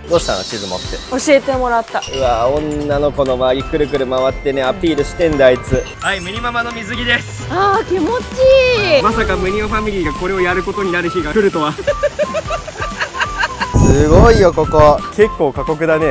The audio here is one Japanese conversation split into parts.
どうしたの、地図持って。 教えてもらった。 うわ、女の子の周りくるくる回ってね、アピールしてんだあいつ。はい、ムニママの水着です。 あー、気持ちいい。 まさかムニオファミリーがこれをやることになる日が来るとは。すごいよ、ここ結構過酷だね。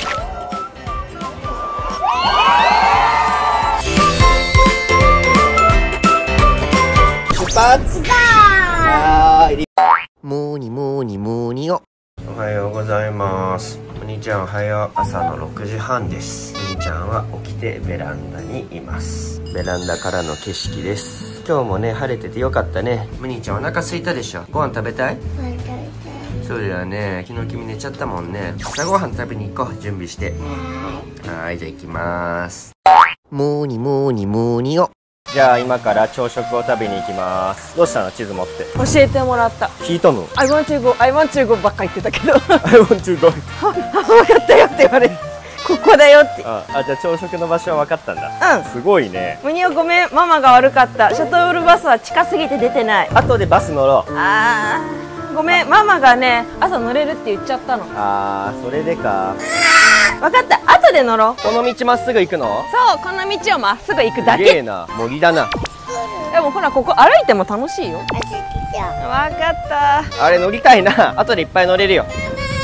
出発だー。モーニモーニモーニよ。おはようございます。お兄ちゃんおはよう。朝の6時半です。お兄ちゃんは起きてベランダにいます。ベランダからの景色です。今日もね、晴れててよかったね。お兄ちゃんお腹空いたでしょ。ご飯食べたい？そうだよね。昨日君寝ちゃったもんね。朝ごはん食べに行こう。準備して。はい、じゃあ行きます。モーニモーニモーニよ。じゃあ今から朝食を食べに行きます。どうしたの、地図持って。 教えてもらった。 聞いたの？ I want to go, I want to go ばっか言ってたけど。 I want to go。 分かったよって言われる。ここだよって。 じゃあ朝食の場所は分かったんだ。すごいね。 ムニオごめん、ママが悪かった。シャトルバスは近すぎて出てない。 後でバス乗ろう。 ごめん、ママがね、朝乗れるって言っちゃったの。 それでか。 分かった、後で乗ろう。 この道まっすぐ行くの？そう、 この道をまっすぐ行くだけ。 すげえな、森だな。 でもほら、ここ歩いても楽しいよ。分かった。 あれ乗りたいな。後でいっぱい乗れるよ。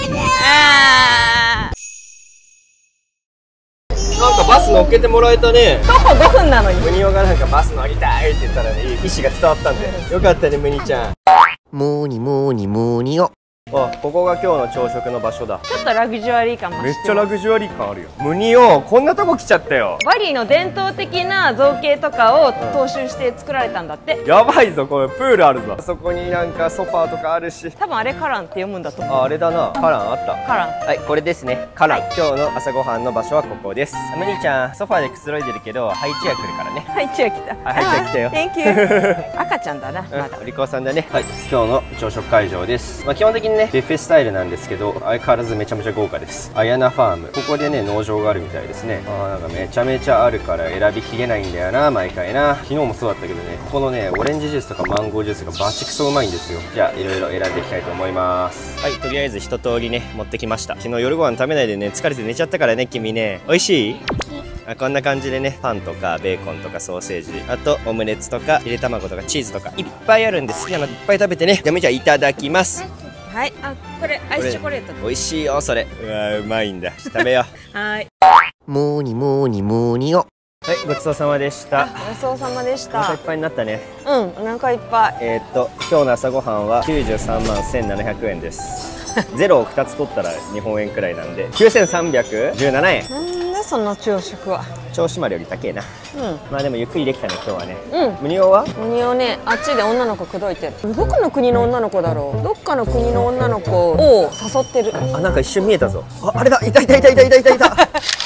なんかバス乗っけてもらえたね。 徒歩5分なのに。 ムニオがなんかバス乗りたいって言ったらね、意思が伝わったんでよかったね、ムニちゃん。モーニモーニモーニよ。ここが今日の朝食の場所だ。 ちょっとラグジュアリー感増してる。 めっちゃラグジュアリー感あるよ。ムニオ、こんなとこ来ちゃったよ。 バリの伝統的な造形とかを踏襲して作られたんだって。 やばいぞ、これプールあるぞ。そこになんかソファーとかあるし。 多分あれカランって読むんだと思う。 あれだな、カランあった。カラン、はい、これですね、カラン。今日の朝ごはんの場所はここです。ムニちゃんソファーでくつろいでるけど、ハイチェア来るからね。 ハイチェア来た。 ハイチェア来たよ。 Thank you。赤ちゃんだな、まだ。 お利口さんだね。はい、今日の朝食会場です。基本的にね、ビュッフェスタイルなんですけど、相変わらずめちゃめちゃ豪華です。アヤナファーム、ここでね、農場があるみたいですね。なんかめちゃめちゃあるから選びきれないんだよな、毎回な。昨日もそうだったけどね、ここのね、オレンジジュースとかマンゴージュースがバチクソうまいんですよ。じゃあいろいろ選んでいきたいと思います。はい、とりあえず一通りね、持ってきました。昨日夜ご飯食べないでね、疲れて寝ちゃったからね、君ね。美味しい？こんな感じでね、パンとかベーコンとかソーセージ、あとオムレツとかゆで卵とかチーズとかいっぱいあるんで、好きなのいっぱい食べてね。じゃあいただきます。 はい、これアイスチョコレート。 美味しいよそれ。うわ、うまいんだ。食べよう。 はい。 モーニモーニモーニよ。はい、ごちそうさまでした。 ごちそうさまでした。 お腹いっぱいになったね。 うん、お腹いっぱい。 今日の朝ごはんは93万1700円です。ゼロを2つ取ったら日本円くらいなんで9317円。 なんでそんな朝食は。 銚子丸より高えな。まあでもゆっくりできたね今日はね。ムニオは？ ムニオね、あっちで女の子口説いてる。どこの国の女の子だろう。どっかの国の女の子を誘ってる。 なんか一瞬見えたぞ。あれだ、いたいたいたいたいたいたいた。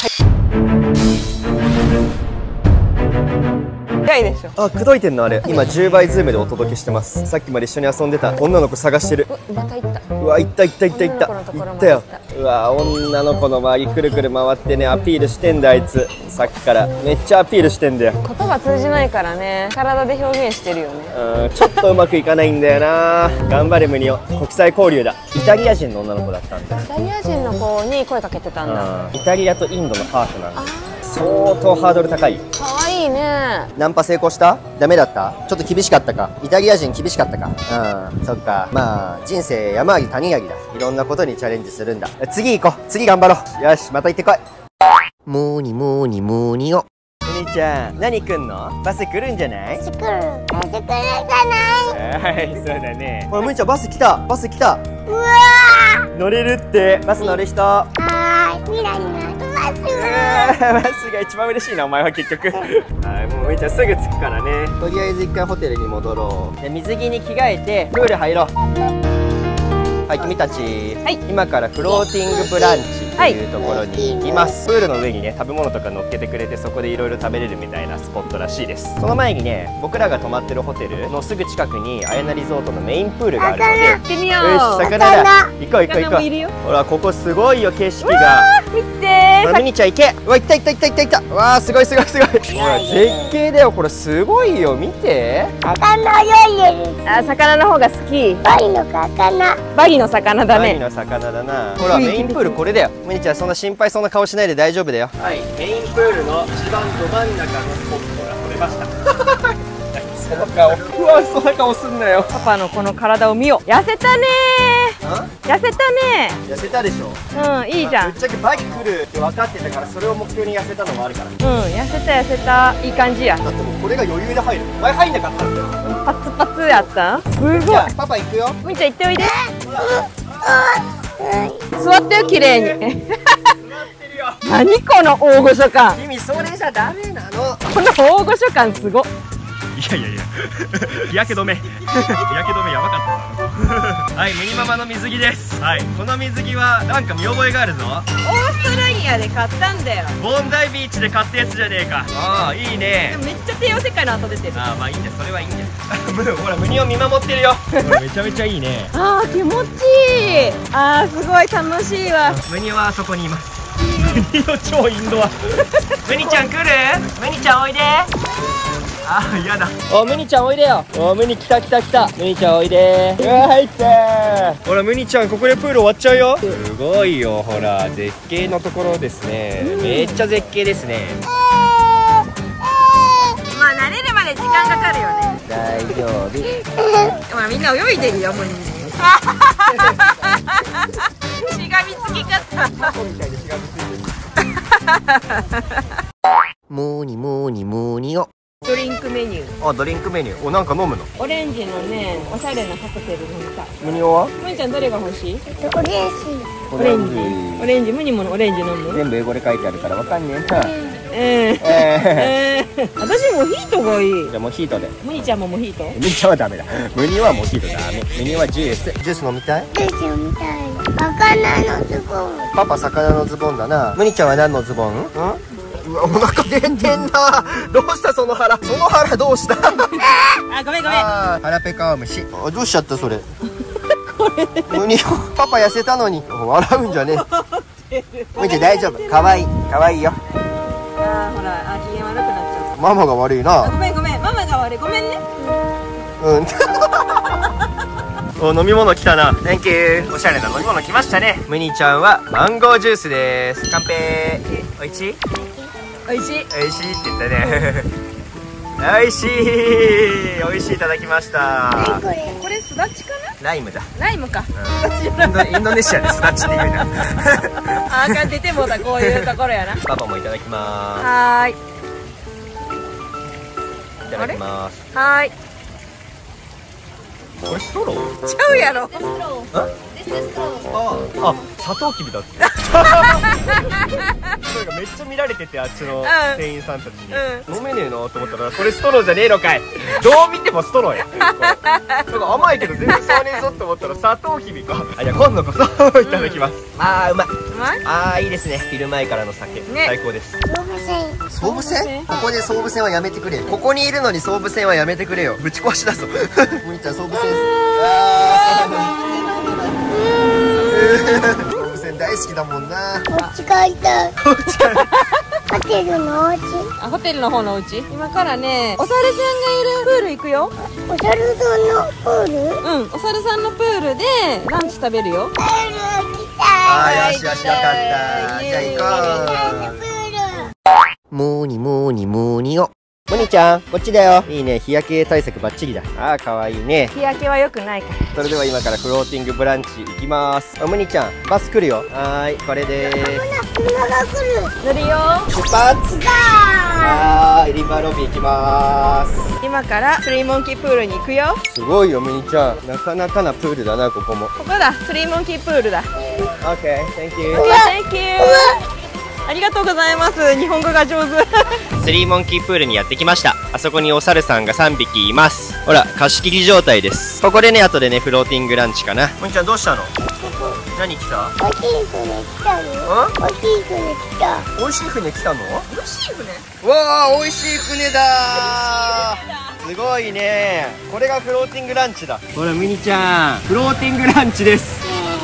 痛いでしょ。 口説いてんのあれ。今10倍ズームでお届けしてます。さっきまで一緒に遊んでた女の子探してる。 また行った。 うわ、行った行った行った行った。行ったよ。うわ、女の子の周りくるくる回ってね、アピールしてんだあいつ。さっきからめっちゃアピールしてんだよ。 言葉通じないからね、体で表現してるよね。 ちょっとうまくいかないんだよな。頑張れムニオ。国際交流だ。イタリア人の女の子だったんだ。 イタリア人の子に声かけてたんだ。 イタリアとインドのハーフなんだ。相当ハードル高い。 可愛いね。 ナンパ成功した？ダメだった？ちょっと厳しかったか？イタリア人厳しかったか？そっか。まあ人生山あり谷ありだ。いろんなことにチャレンジするんだ。次行こう。次頑張ろう。よし、また行ってこい。モーニモーニモーニよ。お兄ちゃん、何来んの？バス来るんじゃない？バス来るんじゃない？はい、そうだね。ほら、むにちゃんバス来た。バス来た。うわー。乗れるって。バス乗る人。はーい。未来になるバス。バスが一番嬉しいな、お前は結局。はい、もうむにちゃんすぐ着くからね。とりあえず一回ホテルに戻ろう。で、水着に着替えてプール入ろう。はい、君たち、今からフローティングブランチっていうところに行きます。プールの上にね、食べ物とか乗っけてくれて、そこでいろいろ食べれるみたいなスポットらしいです。その前にね、僕らが泊まってるホテルのすぐ近くにアヤナリゾートのメインプールがあるので、 行ってみよう。 よし、魚だ。行こう行こう行こう。ほら、ここすごいよ、景色が。 見てミニちゃん行け。うわ、いったいったいったいったいった。うわー、すごいすごいすごい。ほら、絶景だよ。これすごいよ、見て。 魚泳いでる。 あ、魚の方が好き。 バリの魚。 バギの魚だね。 バギの魚だな。ほら、メインプールこれだよ。ミニちゃん、そんな心配そうな顔しないで大丈夫だよ。はい、メインプールの一番ど真ん中のスポットが取れました。その顔、うわ、そんな顔すんなよ。 パパのこの体を見よう。痩せたねー。痩せたね痩せたでしょ。 ー。うん、いいじゃん。 ぶっちゃけバギ来るって分かってたから、それを目標に痩せたのもあるから。 うん、痩せた痩せた。いい感じや。 だってもうこれが余裕で入る。前入んなかったんだよ。 パツパツやったん。すごい。 じゃあパパ行くよ。 みーちゃん行っておいで。座ってよ、綺麗に。何この大御所感。 君それじゃダメなの。 この大御所感すごっ。 いやいやいや、日焼け止め、日焼け止めやばかったな。はい、ミニママの水着です。はい、この水着はなんか見覚えがあるぞ。 オーストラリアで買ったんだよ。 ボンダイビーチで買ったやつじゃねえか。ああ、いいね。 めっちゃ帝王切開の後出てる。 ああ、まあいいんだよ、それはいいんだよ。ほら、ムニを見守ってるよ。ほら、めちゃめちゃいいね。 あー、気持ちいい。あー、すごい楽しいわ。 ムニはあそこにいます。ムニの超インドア。ムニちゃん来る？ムニちゃんおいで。あー、やだ。 お、ムニちゃんおいでよ。お、ムニ来た来た来た。ムニちゃんおいで。うわ、入ってー。 ほら、ムニちゃんここでプール終わっちゃうよ。すごいよ、ほら、絶景のところですね。めっちゃ絶景ですね。 まあ慣れるまで時間かかるよね。 大丈夫。 まあみんな泳いでるよ、もう。しがみつき方。 モーニモーニモーニよ。 ドリンクメニュー。 あ、ドリンクメニュー。お、なんか飲むの？ オレンジのね、おしゃれなカクテル飲みたい。 ムニオは？ むにちゃんどれが欲しい？ オレンジ。 オレンジ。オレンジ、むにもオレンジ飲む？ 全部英語で書いてあるからわかんねえな。 私モヒートがいい。 じゃあモヒートで。 むにちゃんもモヒート？ ムニちゃんはダメだ。ムニはモヒートダメ。ムニはジュース。ジュース飲みたい？ ジュースみたい。魚のズボン。 パパ魚のズボンだな。ムニちゃんは何のズボン？ん？うわ、お腹出てんな。どうしたその腹。その腹どうした？ あ、ごめんごめん。 腹ペカムシ。あ、どうしちゃったそれ。これ。ムニパパ痩せたのに笑うんじゃねえ。ムニちゃん大丈夫。可愛い可愛いよ。 あー、ほら、あ、機嫌悪くなっちゃママが悪いう。 な。 ごめんごめん、ママが悪い。ごめんね。 うん。お、飲み物来たな。Thank you。おしゃれな飲み物来ましたね。ムニちゃんはマンゴージュースです。乾杯。おいしい？ おいしい。 おいしいって言ったね。おいしい。おいしいいただきました。 何これ。 これすだちかな？ ライムだ。 ライムか。 インドネシアでスダチって言うな。 あかん出てもうた、こういうところやな。 パパもいただきまはーい。 す。いただきます。 はーい。 これストロー？ ちゃうやろ。 あ、サトウキビだって。それがめっちゃ見られてて、あっちの店員さんたちに、飲めねえなと思ったら、これストローじゃねえのかい。どう見てもストローや。なんか甘いけど全然吸わねえぞって思ったらサトウキビか。あ、じゃあ今度こそいただきます。あー、うまい。 うまい？ あー、いいですね。昼前からの酒、最高です。 動物園。 総武線？ここで総武線はやめてくれよ。ここにいるのに総武線はやめてくれよ。ぶち壊しだぞ。むにちゃん総武線。総武線大好きだもんな。 こっち帰りたい。ホテルのお家。 あ、ホテルの方のお家。今からね、お猿さんがいるプール行くよ。 お猿さんのプール。 うん、お猿さんのプールでランチ食べるよ。 プール行きたあー、よしよし、よかった。じゃあ行こい。プール。 う。モーニモーニモーニよ。モニちゃん、こっちだよ。いいね、日焼け対策バッチリだ。あー、かわいいね。 日焼けは良くないから。 それでは今からフローティングブランチ行きます。あ、モニちゃん、バス来るよ。はーい、これでーす。 車が来る。 乗るよ。 出発。はーい、リバーロビー行きまーす。 今からスリーモンキープールに行くよ。 すごいよ、モニちゃん。なかなかなプールだな、ここも。 ここだ、スリーモンキープールだ。 OK、Thank you。 Thank you。ありがとうございます。日本語が上手。 スリーモンキープールにやってきました。あそこにお猿さんが3匹います。ほら、貸し切り状態です。ここでね、後でね、フローティングランチかな。モニちゃんどうしたの？何来た？ 大きい船来たよ。大きい船来た。 美味しい船来たの？ 美味しい船。 わー、美味しい船だー。すごいね。これがフローティングランチだ。ほら、ミニちゃん、フローティングランチです。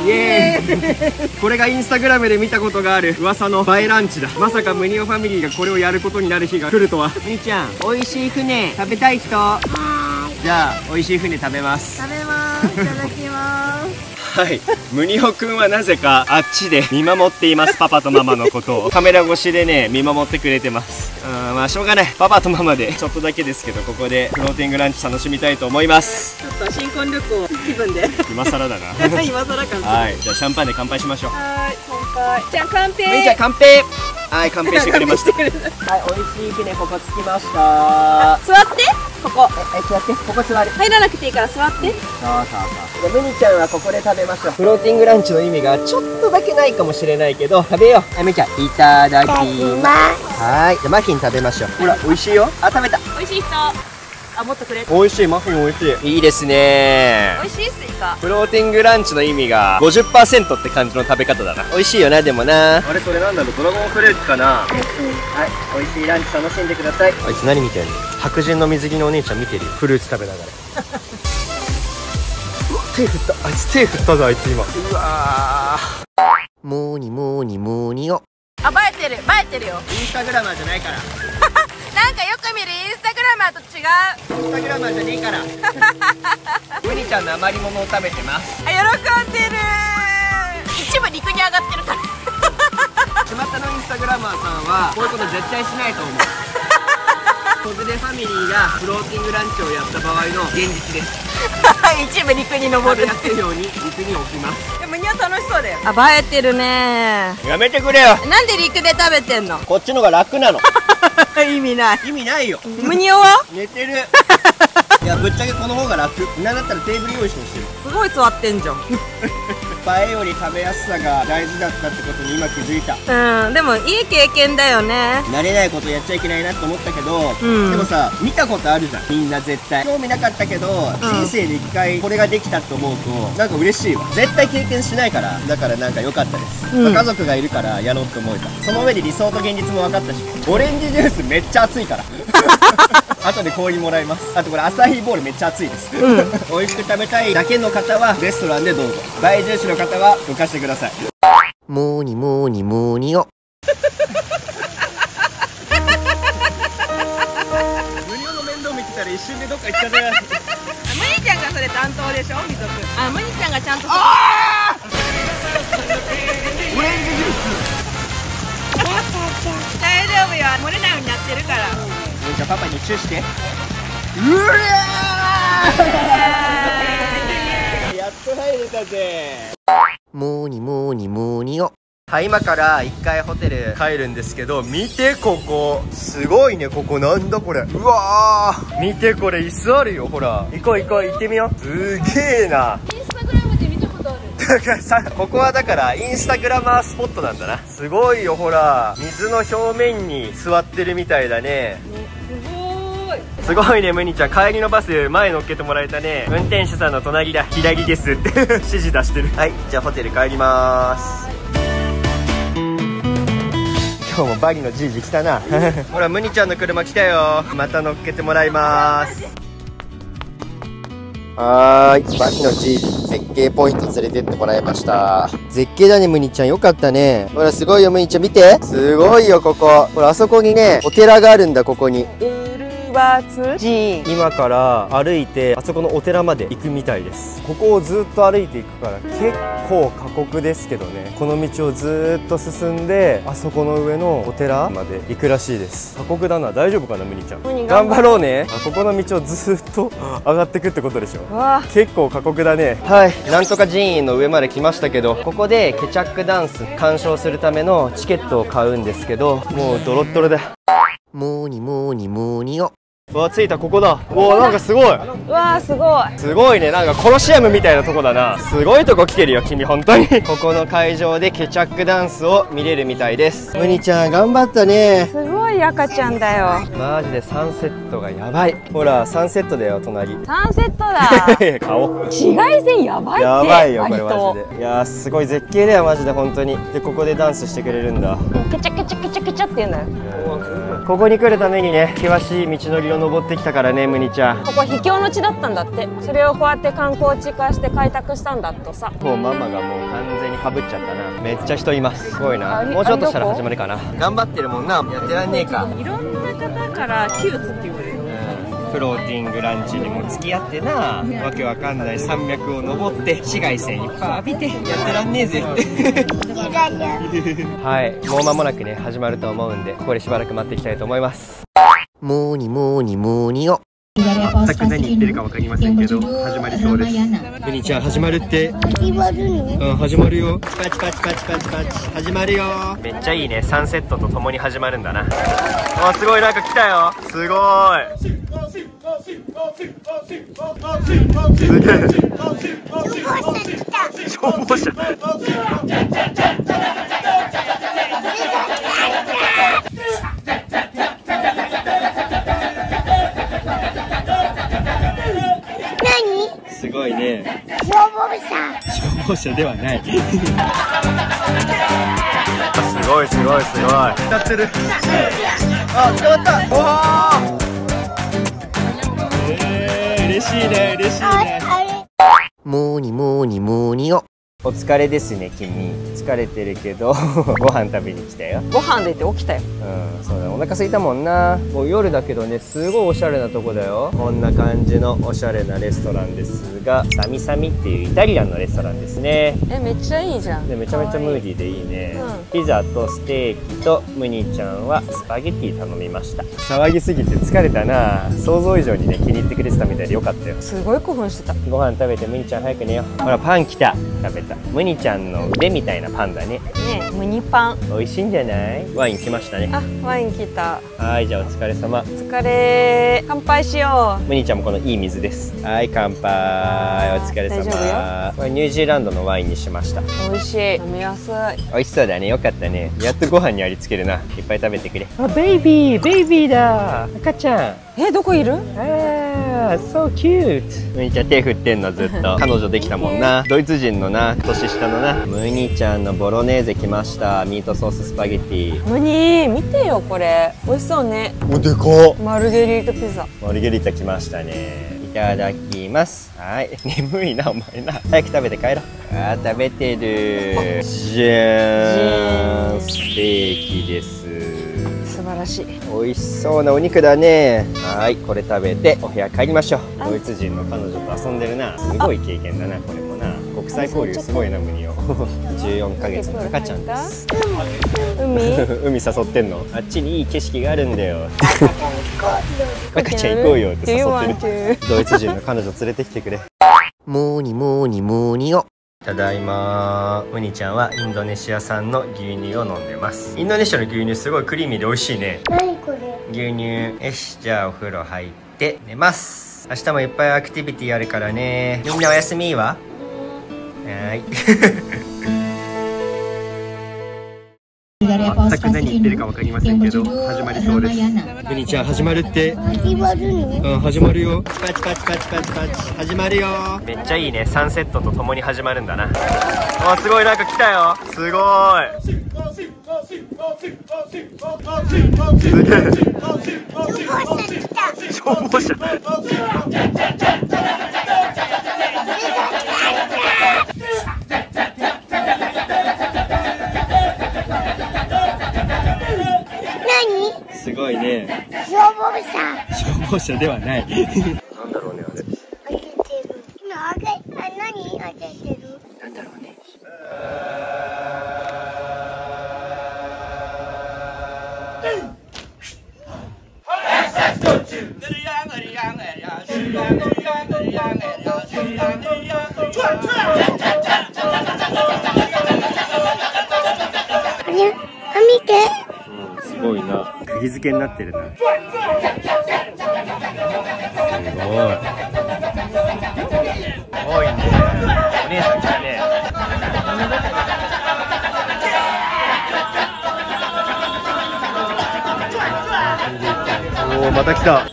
イエーイこれがインスタグラムで見たことがある噂の映えランチだ。まさかムニオファミリーがこれをやることになる日が来るとは。みーちゃん、美味しい船食べたい人？じゃあ美味しい船食べます。 食べます。いただきます。 はい、ムニオくんはなぜかあっちで見守っています。パパとママのことをカメラ越しでね見守ってくれてます。まあしょうがない、パパとママでちょっとだけですけどここでフローティングランチ楽しみたいと思います。 ちょっと新婚旅行気分で今更だな今更かな。 はい、じゃあシャンパンで乾杯しましょう。 はい、乾杯。じゃあ乾杯。 むいちゃん乾杯。はい、乾杯してくれましたはい、美味しい船ここ着きました。 座ってここ。 座って、ここ座る。 入らなくていいから座って。 そうそうそう。ムニちゃんはここで食べましょう。フローティングランチの意味がちょっとだけないかもしれないけど食べよう。ムニちゃんいただきます。はい、じゃあマフィン食べましょう。ほら美味しいよ。あ、食べた。 美味しい人。あ、もっとくれ。 美味しい、マフィン美味しい。いいですね。 美味しいスイカ。 フローティングランチの意味が 50% って感じの食べ方だな。美味しいよな、でもな。あれ、それなんだろう、ドラゴンフルーツかな。はい、美味しいランチ楽しんでください。あいつ何見てんの？白人の水着のお姉ちゃん見てるよ。フルーツ食べながら手振った、あいつ手振ったぞ、あいつ今。うわー、 モーニモーニモーニよ。 あ、映えてる、映えてるよ。 インスタグラマーじゃないからなんかよく見るインスタグラマーと違う。 インスタグラマーじゃねえからムニちゃんの余り物を食べてます。 あ、喜んでる。一部陸に上がってるからちまたのインスタグラマーさんはこういうこと絶対しないと思う子連れファミリーがフローティングランチをやった場合の現実です一部陸に登る。 食べやすいように陸に置きます。 でもには楽しそうだよ。あ、映えてるね。 やめてくれよ。 なんで陸で食べてんの？ こっちのが楽なの意味ない。 意味ないよ。 ムニオは寝てるいや、ぶっちゃけこの方が楽。なんだったらテーブル用意してほしい。 すごい座ってんじゃん映えより食べやすさが大事だったってことに今気づいた。 うん、でもいい経験だよね。 慣れないことやっちゃいけないなって思ったけど、 うんでもさ、見たことあるじゃん、みんな絶対。興味なかったけど、人生で一回これができたと思うとなんか嬉しいわ。絶対経験しないから、だからなんか良かったです、 うんまあ家族がいるからやろうと思えた。その上で理想と現実も分かったし、オレンジジュースめっちゃ熱いから後で氷もらいます。あとこれアサヒーボールめっちゃ熱いです、美味しく食べたいだけの方はレストランでどうぞ。映え重視の方はどかしてください。 モーニモーニモーニよ。 無料の面倒見てたら一瞬でどっか行ったねムニちゃんがそれ担当でしょ、みそくん。あ、ムニちゃんがちゃんと。 オレンジジュース大丈夫よ、漏れないようになってるから。 じゃあパパにチューして。やっと入れたぜ。 モーニモーニモーニよ。 はい、今から1回ホテル帰るんですけど、見てここすごいね。ここなんだこれ。うわー、見てこれ椅子あるよ。ほら、行こう行こう、行ってみよう。すげえな。 インスタグラムで見たことある。 だからさ、ここはだからインスタグラマースポットなんだな。すごいよ、ほら、水の表面に座ってるみたいだね。すごいね、ムニちゃん。帰りのバス前乗っけてもらえたね。運転手さんの隣だ、左ですって指示出してる。はい、じゃあホテル帰りまーす。今日もバギのじいじ来たなほら、ムニちゃんの車来たよ。また乗っけてもらいまーす。 はーい、バキのじいじに絶景ポイント連れてってもらいました。絶景だね、ムニちゃん。よかったね。ほら、すごいよ、ムニちゃん。見て。すごいよ、ここ。ほら、あそこにね、お寺があるんだ、ここに。今から歩いてあそこのお寺まで行くみたいです。ここをずっと歩いていくから結構過酷ですけどね、この道をずっと進んであそこの上のお寺まで行くらしいです。過酷だな。大丈夫かな、ムニちゃん。頑張ろうね。ここの道をずっと上がってくってことでしょ。結構過酷だね。はい、なんとか寺院の上まで来ましたけど、ここでケチャックダンス鑑賞するためのチケットを買うんですけど、もうドロッドロだ。 モーニモーニモーニよ。 うわ、着いた。ここだ。うわ、なんかすごい。 うわー、すごい。 すごいね。なんかコロシアムみたいなとこだな。すごいとこ来てるよ、君。本当にここの会場でケチャックダンスを見れるみたいです。 ムニちゃん頑張ったね。 すごい赤ちゃんだよ。 マジでサンセットがやばい。ほら、サンセットだよ、隣。 サンセットだ顔紫外線やばいって。 やばいよ、これ割とマジで。いやー、すごい絶景だよ、マジで。本当に。で、ここでダンスしてくれるんだ。 ケチャケチャケチャケチャって言うんだよ。 うわ、すごい。 ここに来るためにね、険しい道のりを登ってきたからね、ムニちゃん。 ここ秘境の地だったんだって。それをこうやって観光地化して開拓したんだとさ。 もうママがもう完全にかぶっちゃったな。めっちゃ人います。すごいな。もうちょっとしたら始まるかな。頑張ってるもんな。やってらんねえか。 いろんな方からキューツって言われる。 フローティングランチにも付き合ってな、わけわかんない山脈を登って紫外線いっぱい浴びてやってらんねえぜってはい、もう間もなくね始まると思うんで、ここでしばらく待っていきたいと思います。 モーニモーニモーニよ。 全く何言ってるかわかりませんけど始まりそうです。ムニちゃん始まるって。 始まるの？ うん、始まるよ。パチパチパチパチパチ始まるよ。めっちゃいいね、サンセットとともに始まるんだな。あ、すごい、なんか来たよ。すごいすげえ。消防車。すごいね。 消防車。 消防車ではない。すごいすごいすごい。歌ってる。あ、捕まった。おお。嬉しいね、嬉しいね。 モーニモーニモーニよ。 お疲れですね、君。疲れてるけどご飯食べに来たよ。 ご飯で言って起きたよ。 うん、そうだ、お腹空いたもんな。もう夜だけどね、すごいおしゃれなとこだよ。こんな感じのおしゃれなレストランですが、サミサミっていうイタリアンのレストランですね。 めっちゃいいじゃん。 でめちゃめちゃムーディーでいいね。 うんピザとステーキとムニちゃんはスパゲッティ頼みました。騒ぎすぎて疲れたな。想像以上にね、気に入ってくれてたみたいでよかったよ。 すごい興奮してた。 ご飯食べてムニちゃん早く寝よう。ほらパン来た。食べた。ムニちゃんの腕みたいなパンだね。 ねえ、ムニパン。 美味しいんじゃない？ワイン来ましたね。 あ、ワイン来た。 はい、じゃあお疲れ様。 お疲れ。乾杯しよムニちゃんもこのいい水です。はい、乾杯。お疲れ様。 大丈夫よ。 これニュージーランドのワインにしました。 う。美味しい。飲みやすい。 美味しそうだね。よかったね。やっとご飯にありつけるな。いっぱい食べてくれ。あ、ベイビー、ベイビーだ。赤ちゃん。 どこいる？ あー、so cute。ムニちゃん手振ってんのずっと。彼女できたもんな。ドイツ人のな、年下のな。ムニちゃんのボロネーゼ来ました。ミートソーススパゲッティ。 ムニ見てよこれ。美味しそうね。 おでかっ。 マルゲリータピザ。 マルゲリータ来ましたね。いただきます。はい。眠いなお前な。早く食べて帰ろう。あー、食べてる。じゃーん。ステーキです。 素晴らしい。 美味しそうなお肉だね。はい、これ食べてお部屋帰りましょう。ドイツ人の彼女と遊んでるな。すごい経験だな、これもな。国際交流すごいな、ムニオ。14ヶ月の赤ちゃんです。 海海誘ってんの？あっちにいい景色があるんだよ。赤ちゃん行こうよって誘ってる。ドイツ人の彼女連れてきてくれ。 モーニモーニモーニよ。 ただいま。ムニちゃんはインドネシア産の牛乳を飲んでます。インドネシアの牛乳すごいクリーミーで美味しいね。 何これ？ 牛乳。よし、じゃあお風呂入って寝ます。明日もいっぱいアクティビティあるからね。みんなおやすみは？はい。全く何言ってるかわかりませんけど始まりそうです。ムニちゃん始まるって。 始まるの？ うん、始まるよ。パチパチパチパチパチ始まるよ。めっちゃいいね、サンセットとともに始まるんだな。あ、すごい、なんか来たよ。すごいすげえ。消防車。すごいね。 消防車。 消防車ではない。なんだろうね、あれ。 開けてる。今何開けてる？ なんだろうね。 見て。 すごいな。釘付けになってるな。すごい。多いね。お姉さん来たね。おお、また来た。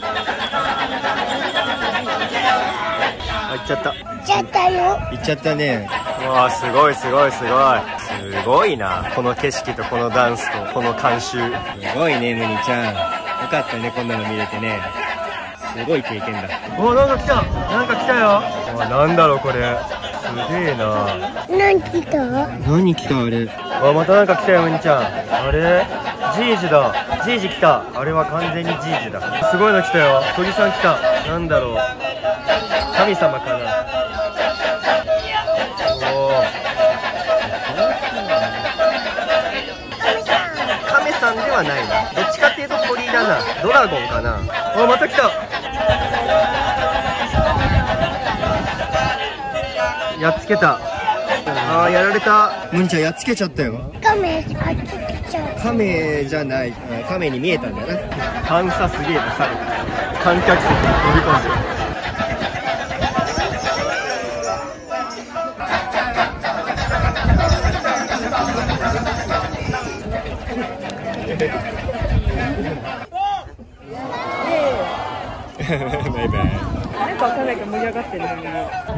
あ、行っちゃった。 行っちゃったよ。 行っちゃったね。うわあ、すごいすごいすごい。すごいな。この景色とこのダンスとこの監修。すごいね、ムニちゃん。 かったね、こんなの見れてね。すごい経験だ。お、なんか来た、なんか来たよ。なんだろうこれ、すげえな。 何来た？ 何来たあれ。あ、またなんか来たよ、むにちゃん。あれ、ジージだ。ジージ来た。あれは完全にジージだ。すごいの来たよ。鳥さん来た。なんだろう、神様かな。おー、亀さんではないな。どっちかっていうと鳥だな。ドラゴンかな。お、また来た。やっつけた。あー、やられた。むんちゃんやっつけちゃったよ。 カメ、あっち来ちゃう。 カメじゃない、カメに見えたんだな。 探査すげえな、猿。観客席に飛び込んでる。バイバイ。 なんかわかんないけど盛り上がってるね、みんな。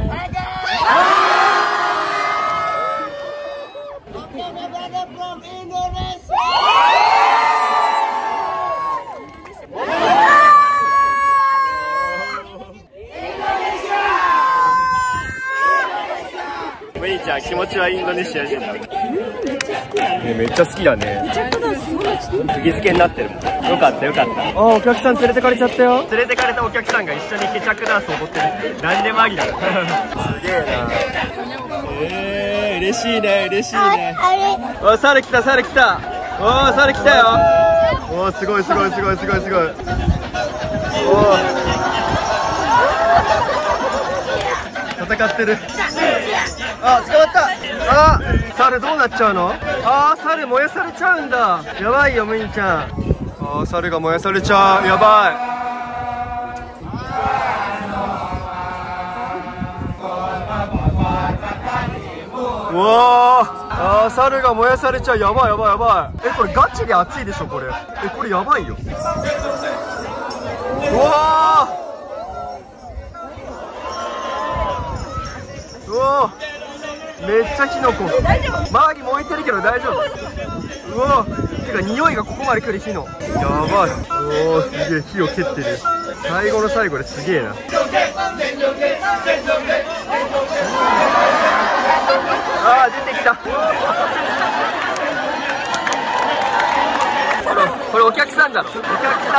むにちゃん、気持ちはインドネシア人だ。めっちゃ好きだね。釘付けになってるもん。よかったよかった。あ、お客さん連れてかれちゃったよ。連れてかれたお客さんが一緒にケチャックダンスを踊ってる。何でもありだ。すげえな。嬉しいね、嬉しいね。 あれ。 お、猿来た、猿来た。おー、猿来たよ。おー、すごいすごいすごいすごいすごい。おー、戦ってる。あ、捕まった。あ、猿どうなっちゃうの？あー、猿燃やされちゃうんだ。やばいよ、むにちゃん。あー、猿が燃やされちゃう。やばい。うわー、あー、猿が燃やされちゃう。やばいやばいやばい。これガチで熱いでしょこれ。これやばいよ。うわー、うわー、めっちゃ火の粉。周り燃えてるけど大丈夫。うわー、てか匂いがここまで来る火の。やばい。おお、すげえ火を蹴ってる。最後の最後ですげえな。あー、出てきた。これお客さんだろ。お客さん。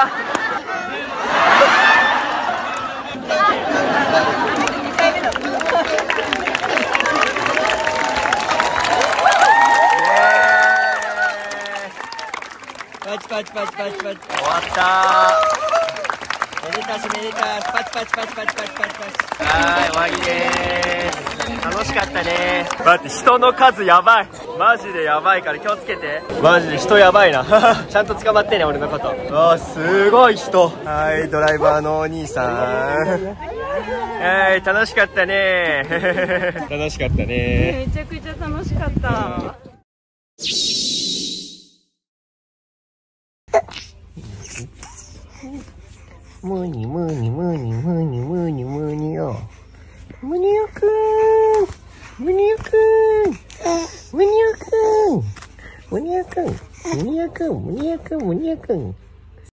パチパチパチパチパチ。終わったー。めでたしめでたし。パチパチパチパチパチパチパチ。はい、終わりでーす。楽しかったね。待って、人の数やばい。マジでやばいから気をつけて。マジで人やばいな。ちゃんと捕まってね、俺のこと。あー、すごい人。はい、ドライバーのお兄さん。はい、楽しかったね。楽しかったね。 めちゃくちゃ楽しかった。 ムニムニムニムニムニムニよ。ムニオくん、ムニオくん、ムニオくん、ムニオくん、ムニオくん、ムニオくん、ムニオくん。